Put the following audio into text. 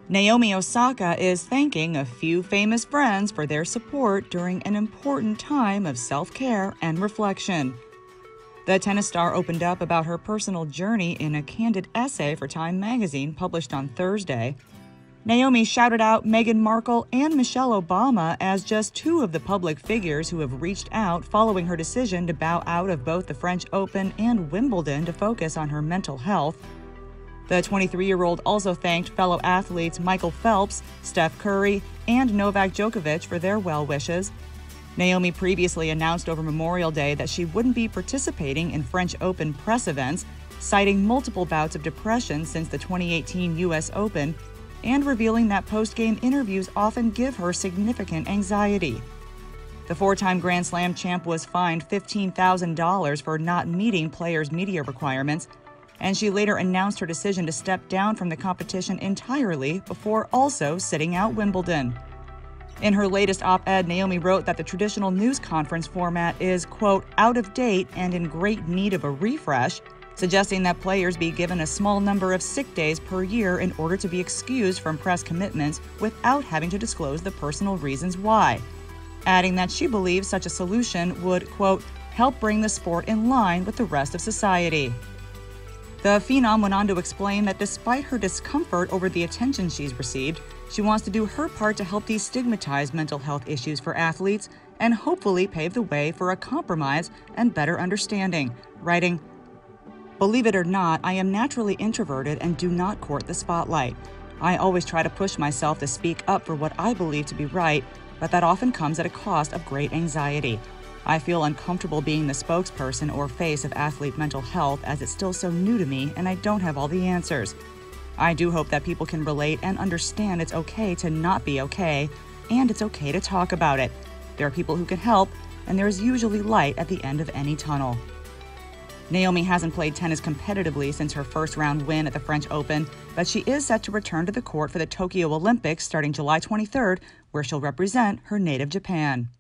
Naomi Osaka is thanking a few famous friends for their support during an important time of self-care and reflection. The tennis star opened up about her personal journey in a candid essay for Time magazine published on Thursday. Naomi shouted out Meghan Markle and Michelle Obama as just two of the public figures who have reached out following her decision to bow out of both the French Open and Wimbledon to focus on her mental health. The 23-year-old also thanked fellow athletes Michael Phelps, Steph Curry, and Novak Djokovic for their well wishes. Naomi previously announced over Memorial Day that she wouldn't be participating in French Open press events, citing multiple bouts of depression since the 2018 U.S. Open, and revealing that post-game interviews often give her significant anxiety. The four-time Grand Slam champ was fined $15,000 for not meeting players' media requirements, and she later announced her decision to step down from the competition entirely before also sitting out Wimbledon. In her latest op-ed, Naomi wrote that the traditional news conference format is, quote, out of date and in great need of a refresh, suggesting that players be given a small number of sick days per year in order to be excused from press commitments without having to disclose the personal reasons why, adding that she believes such a solution would, quote, help bring the sport in line with the rest of society. The Phenom went on to explain that despite her discomfort over the attention she's received, she wants to do her part to help destigmatize mental health issues for athletes and hopefully pave the way for a compromise and better understanding, writing, "Believe it or not, I am naturally introverted and do not court the spotlight. I always try to push myself to speak up for what I believe to be right, but that often comes at a cost of great anxiety. I feel uncomfortable being the spokesperson or face of athlete mental health as it's still so new to me and I don't have all the answers. I do hope that people can relate and understand it's okay to not be okay, and it's okay to talk about it. There are people who can help, and there is usually light at the end of any tunnel." Naomi hasn't played tennis competitively since her first-round win at the French Open, but she is set to return to the court for the Tokyo Olympics starting July 23rd, where she'll represent her native Japan.